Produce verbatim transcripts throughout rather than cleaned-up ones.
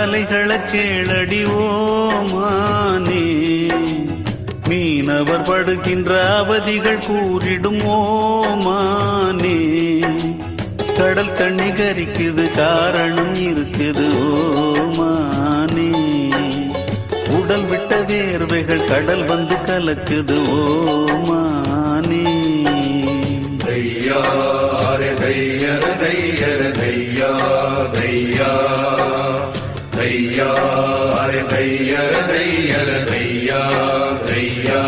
அலைகளை கேளடி ஓமானே. மீனவர் படுகின்ற அவதிகள் கூறிடும் ஓமானே. கடல் தண்ணி கரிக்குது காரணம் இருக்குது ஓமானே. உடல் விட்ட வேர்வைகள் கடல் வந்து கலக்குது ஓமானே. தையா தையர தையர தையா தையா தையா தையர தையர தையா தையா.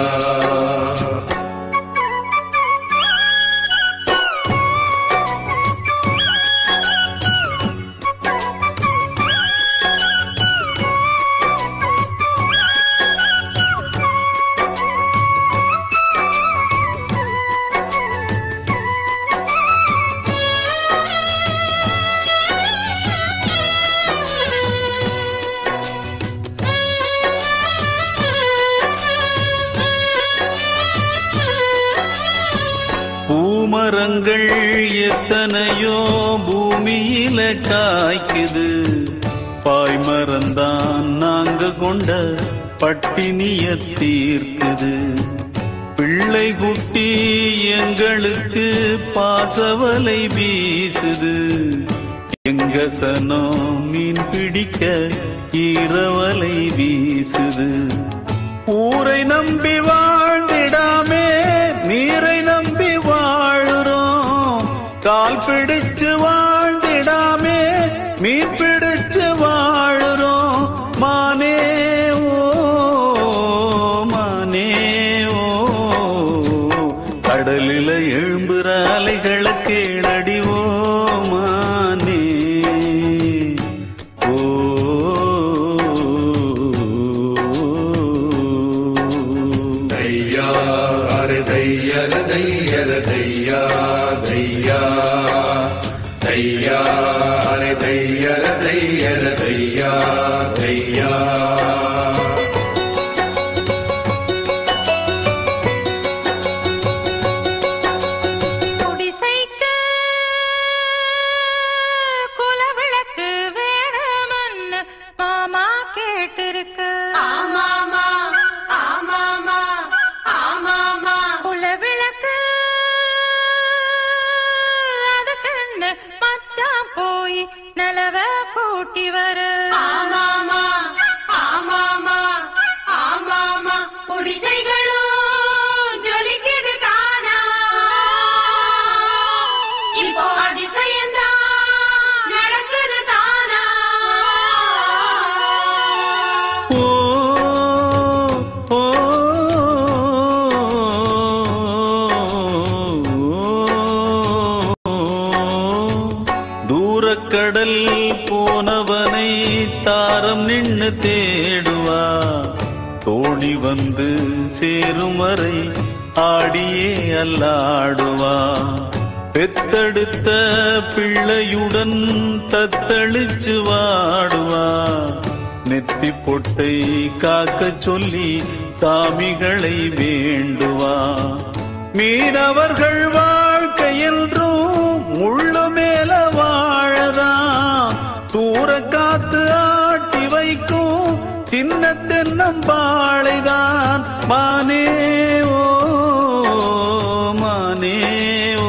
பூமரங்கள் எத்தனையோ பூமியில காய்க்குது. பாய்மரந்தான் நாங்க கொண்ட பட்டினிய தீர்க்குது. பிள்ளை குட்டி எங்களுக்கு பாசவலை வீசுது. எங்க சனம் மீன் பிடிக்க ஈரவலை வீசுது. ஊரை நம்பி வாழ்ந்திடாமே நீரை நம்பி வாழுறோம். கால் பிடிச்சு வாழ்ந்திடாமே மீன் பிடிச்சு வாழுறோம். மானே ஓ மானே ஓ கடலில எழும்புற அலைகளை கேளடி ஓ மானே. ஓ தையா தையர தையர தையா தையா தையா தையர தையர தையா தையா. குலவிளக்கு வேணுமன்னு மாமா கேட்டிருக்கு. ஆமாமா ஆமாமா ஆமாமா குலவிளக்கு அதுக்குன்னு மச்சான் போய் நிலவ கூட்டி வர. ஆமாமா ஆமாமா ஆமாமா குடிசைகளும் ஜொலிக்குது தானா. இப்போ அதிசயந்தான் நடக்குது தானா. ஓ ஓ தூரக்கடல் போனவனை தாரம் நின்னு தேடுவா. தோணி வந்து சேரும் வரை ஆடியே அல்லாடுவா. பெத்தெடுத்த பிள்ளையுடன் தத்தளிச்சு வாடுவா. நெத்தி பொட்டை காக்க சொல்லி சாமிகளை வேண்டுவா. மீனவர்கள் வாழ்க்கை என்றும் முள்ளு மேல வாழதான். தூர காத்து ஆட்டி வைக்கும் சின்ன தென்னம்பாளைதான். மானே ஓ மானே ஓ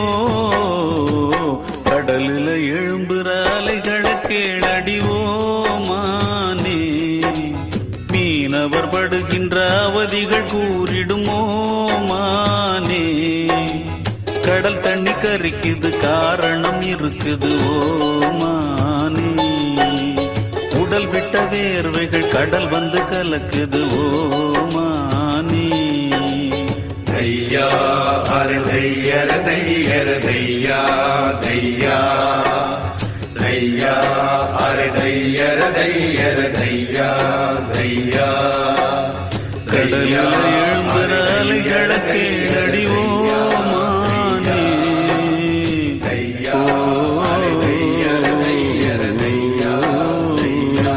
கடலில எழும்புற அலைகளை கேளடி ஓ மானே. மீனவர் படுகின்ற அவதிகள் கூறிடும் ஓ மானே. கடல் தண்ணி கரிக்குது காரணம் இருக்குது ஓ மானே. உடல் விட்ட வேர்வைகள் கடல் வந்து கலக்குது ஓ மானே. தையா தையர தையர தையா தையா தையா தையர தையர தையா தையா. கடலில் எழும்புற அலைகளை கேளடி ஓ மானே. தையா தையர தையர தையா தையா.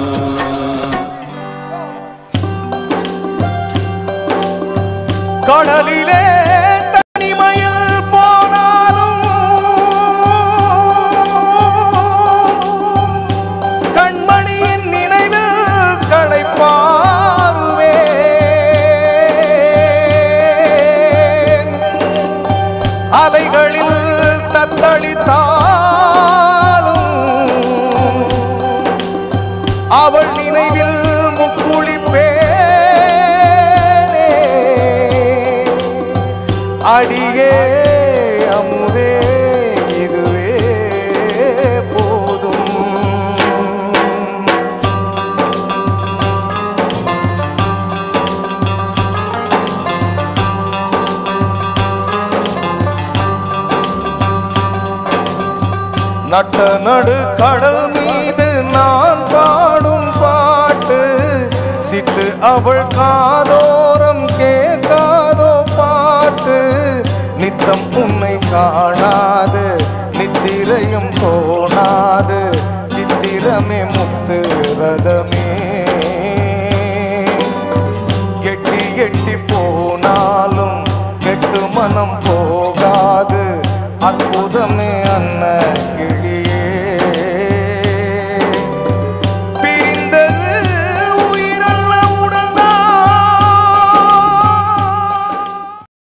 கடலிலே தனிமையில் போனாலும் கண்மணியின் அவள் நினைவில் முக்குளிப்பேனே அடியே அமுதே இதுவே போதும். நட்ட நடு கடல் மீது நான் பாடும் பாட்டு சிட்டு அவள் காதோரம் கேட்காதோ பாட்டு. நித்தம் உன்னை காணாது நித்திரையும் தோணாது சித்திரமே முத்து ரதமே